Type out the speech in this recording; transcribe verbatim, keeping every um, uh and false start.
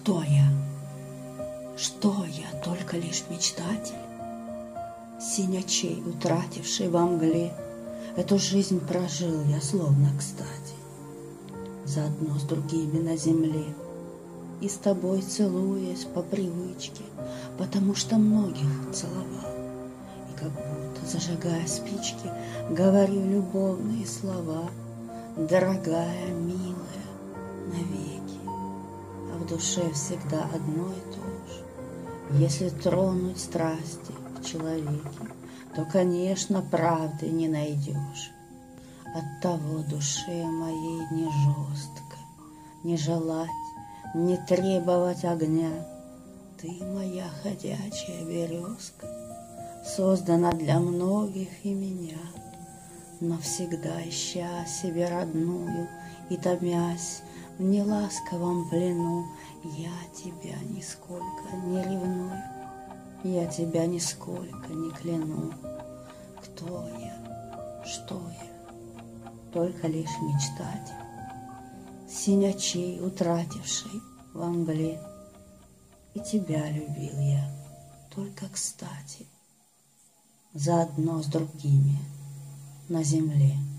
Кто я? Что я, только лишь мечтатель? Синячей, утративший во мгле, эту жизнь прожил я словно кстати, заодно с другими на земле. И с тобой целуясь по привычке, потому что многих целовал. И как будто, зажигая спички, говорю любовные слова: дорогая, милая, навеки. А в душе всегда одно и то же. Если тронуть страсти в человеке, то, конечно, правды не найдешь. Оттого душе моей не жестко, не желать, не требовать огня. Ты, моя ходячая березка, создана для многих и меня, но всегда ища себе родную и томясь в неласковом плену, я тебя нисколько не ревную, я тебя нисколько не кляну. Кто я? Что я? Только лишь мечтатель, синячей, утративший во мгле. И тебя любил я только кстати, заодно с другими на земле.